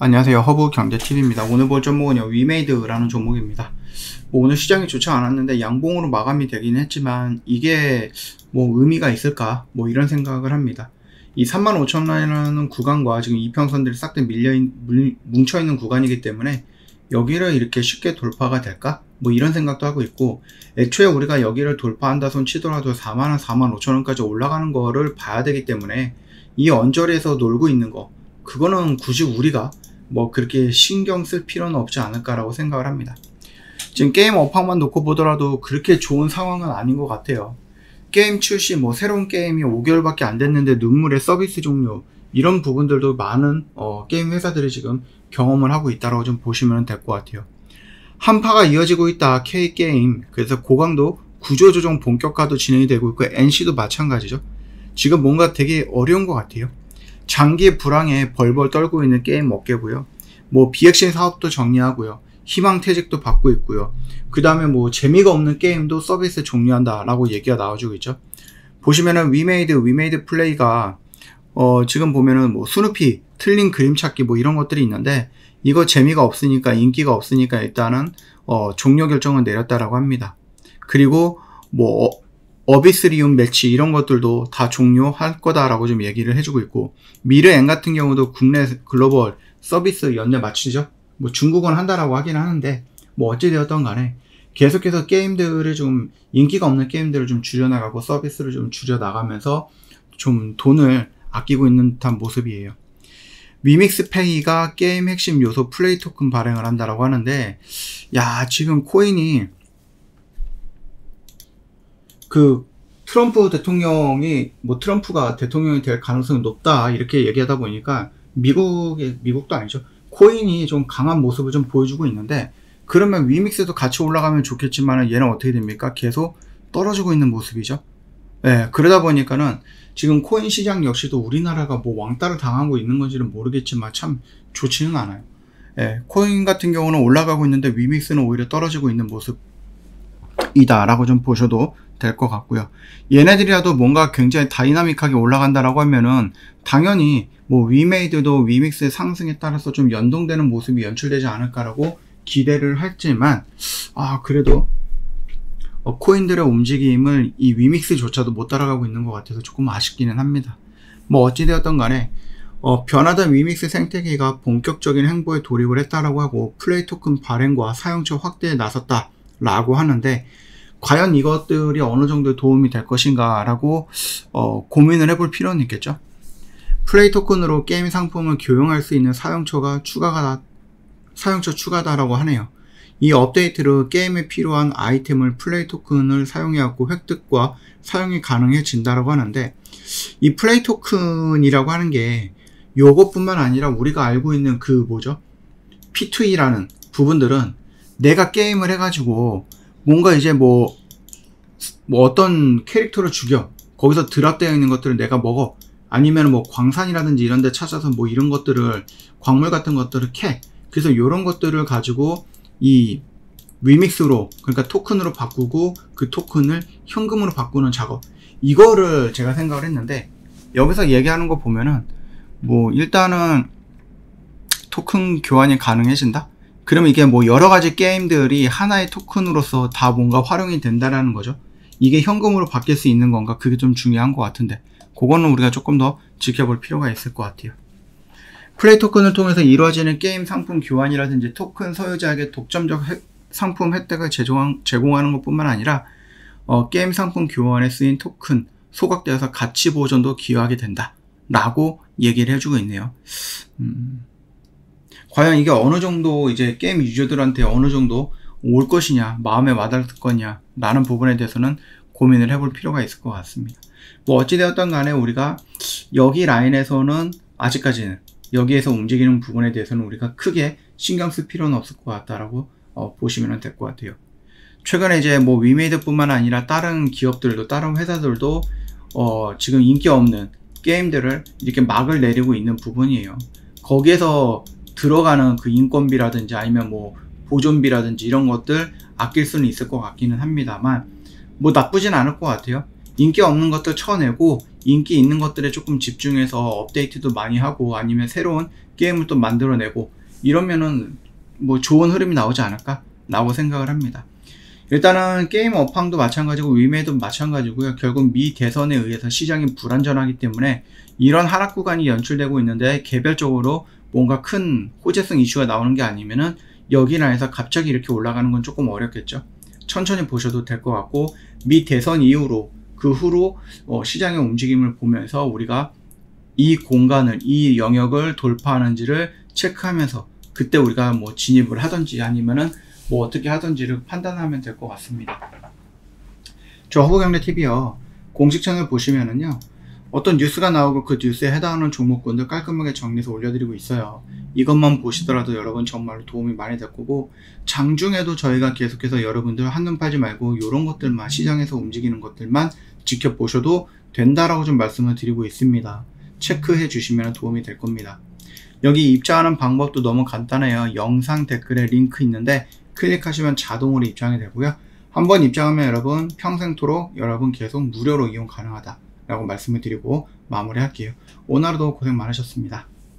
안녕하세요. 허브경제TV입니다. 오늘 볼 종목은요, 위메이드라는 종목입니다. 오늘 시장이 좋지 않았는데 양봉으로 마감이 되긴 했지만 이게 의미가 있을까? 이런 생각을 합니다. 이 35,000원이라는 구간과 지금 이평선들이 싹 다 뭉쳐있는 구간이기 때문에 여기를 이렇게 쉽게 돌파가 될까? 이런 생각도 하고 있고, 애초에 우리가 여기를 돌파한다 손 치더라도 4만원, 45,000원까지 올라가는 거를 봐야 되기 때문에 이 언저리에서 놀고 있는 거, 그거는 굳이 우리가 그렇게 신경 쓸 필요는 없지 않을까라고 생각을 합니다. 지금 게임 업황만 놓고 보더라도 그렇게 좋은 상황은 아닌 것 같아요. 게임 출시, 새로운 게임이 5개월밖에 안 됐는데 눈물의 서비스 종료, 이런 부분들도 많은 게임 회사들이 지금 경험을 하고 있다고 좀 보시면 될 것 같아요. 한파가 이어지고 있다, K게임. 그래서 고강도 구조조정 본격화도 진행이 되고 있고, NC도 마찬가지죠. 지금 뭔가 되게 어려운 것 같아요. 장기 불황에 벌벌 떨고 있는 게임 업계고요. 비핵심 사업도 정리하고요. 희망퇴직도 받고 있고요. 그 다음에 재미가 없는 게임도 서비스 종료한다 라고 얘기가 나와주고 있죠. 보시면은 위메이드 플레이가 지금 보면은 스누피 틀린 그림 찾기 이런 것들이 있는데, 이거 재미가 없으니까, 인기가 없으니까 일단은 종료 결정을 내렸다라고 합니다. 그리고 어비스리움 매치 이런 것들도 다 종료할 거다라고 좀 얘기를 해주고 있고, 미르엔 같은 경우도 국내 글로벌 서비스 연내 마치죠. 중국은 한다라고 하긴 하는데, 어찌되었던 간에 계속해서 게임들을 좀, 인기가 없는 게임들을 좀 줄여나가고 서비스를 좀 줄여나가면서 좀 돈을 아끼고 있는 듯한 모습이에요. 위믹스페이가 게임 핵심 요소 플레이 토큰 발행을 한다라고 하는데, 지금 코인이 트럼프 대통령이 트럼프가 대통령이 될 가능성이 높다 이렇게 얘기하다 보니까 미국도 아니죠, 코인이 좀 강한 모습을 좀 보여주고 있는데, 그러면 위믹스도 같이 올라가면 좋겠지만 얘는 어떻게 됩니까? 계속 떨어지고 있는 모습이죠. 그러다 보니까는 지금 코인 시장 역시도 우리나라가 왕따를 당하고 있는 건지는 모르겠지만 참 좋지는 않아요. 코인 같은 경우는 올라가고 있는데 위믹스는 오히려 떨어지고 있는 모습이다 라고 좀 보셔도 될 것 같고요. 얘네들이라도 뭔가 굉장히 다이나믹하게 올라간다라고 하면은 당연히 위메이드도 위믹스의 상승에 따라서 좀 연동되는 모습이 연출되지 않을까라고 기대를 했지만, 그래도 코인들의 움직임을 이 위믹스조차도 못 따라가고 있는 것 같아서 조금 아쉽기는 합니다. 어찌되었던 간에 변하던 위믹스 생태계가 본격적인 행보에 돌입을 했다라고 하고, 플레이 토큰 발행과 사용처 확대에 나섰다 라고 하는데, 과연 이것들이 어느 정도 도움이 될 것인가 라고 고민을 해볼 필요는 있겠죠. 플레이 토큰으로 게임 상품을 교용할 수 있는 사용처 추가다라고 하네요. 이 업데이트로 게임에 필요한 아이템을 플레이 토큰을 사용해갖고 획득과 사용이 가능해진다라고 하는데, 이 플레이 토큰이라고 하는 게 요것뿐만 아니라 우리가 알고 있는 P2E라는 부분들은 내가 게임을 해가지고 뭔가 이제 어떤 캐릭터를 죽여, 거기서 드랍되어 있는 것들을 내가 먹어, 아니면 광산이라든지 이런 데 찾아서 이런 것들을, 광물 같은 것들을 캐. 그래서 이런 것들을 가지고 이 위믹스로, 그러니까 토큰으로 바꾸고 그 토큰을 현금으로 바꾸는 작업, 이거를 제가 생각을 했는데, 여기서 얘기하는 거 보면은 일단은 토큰 교환이 가능해진다? 그러면 이게 여러가지 게임들이 하나의 토큰으로서 다 뭔가 활용이 된다라는 거죠. 이게 현금으로 바뀔 수 있는 건가? 그게 좀 중요한 것 같은데, 그거는 우리가 조금 더 지켜볼 필요가 있을 것 같아요. 플레이 토큰을 통해서 이루어지는 게임 상품 교환이라든지 토큰 소유자에게 독점적 상품 혜택을 제공하는 것뿐만 아니라 게임 상품 교환에 쓰인 토큰 소각되어서 가치 보존도 기여하게 된다 라고 얘기를 해주고 있네요. 과연 이게 어느 정도 이제 게임 유저들한테 어느 정도 올 것이냐, 마음에 와닿을 거냐 라는 부분에 대해서는 고민을 해볼 필요가 있을 것 같습니다. 어찌되었던 간에 우리가 여기 라인에서는 아직까지는 여기에서 움직이는 부분에 대해서는 우리가 크게 신경 쓸 필요는 없을 것 같다라고 보시면 될 것 같아요. 최근에 이제 위메이드 뿐만 아니라 다른 기업들도, 다른 회사들도 지금 인기 없는 게임들을 이렇게 막을 내리고 있는 부분이에요. 거기에서 들어가는 그 인건비라든지 아니면 보존비라든지 이런 것들 아낄 수는 있을 것 같기는 합니다만, 나쁘진 않을 것 같아요. 인기 없는 것들 쳐내고 인기 있는 것들에 조금 집중해서 업데이트도 많이 하고, 아니면 새로운 게임을 또 만들어내고 이러면은 뭐 좋은 흐름이 나오지 않을까 라고 생각을 합니다. 일단은 게임 업황도 마찬가지고 위메이도 마찬가지고요. 결국 미 대선에 의해서 시장이 불안전하기 때문에 이런 하락 구간이 연출되고 있는데 개별적으로 뭔가 큰 호재성 이슈가 나오는 게 아니면은 여기 라인에서 갑자기 이렇게 올라가는 건 조금 어렵겠죠. 천천히 보셔도 될 것 같고, 미 대선 이후로 그 후로 시장의 움직임을 보면서 우리가 이 공간을, 이 영역을 돌파하는지를 체크하면서 그때 우리가 뭐 진입을 하든지 아니면은 뭐 어떻게 하든지를 판단하면 될 것 같습니다. 저 허브경제TV요, 공식 채널 보시면은요, 어떤 뉴스가 나오고 그 뉴스에 해당하는 종목군들 깔끔하게 정리해서 올려드리고 있어요. 이것만 보시더라도 여러분 정말로 도움이 많이 될 거고, 장중에도 저희가 계속해서 여러분들 한눈 팔지 말고 이런 것들만, 시장에서 움직이는 것들만 지켜보셔도 된다라고 좀 말씀을 드리고 있습니다. 체크해 주시면 도움이 될 겁니다. 여기 입장하는 방법도 너무 간단해요. 영상 댓글에 링크 있는데 클릭하시면 자동으로 입장이 되고요. 한번 입장하면 여러분 평생토록 여러분 계속 무료로 이용 가능하다 라고 말씀을 드리고 마무리할게요. 오늘도 고생 많으셨습니다.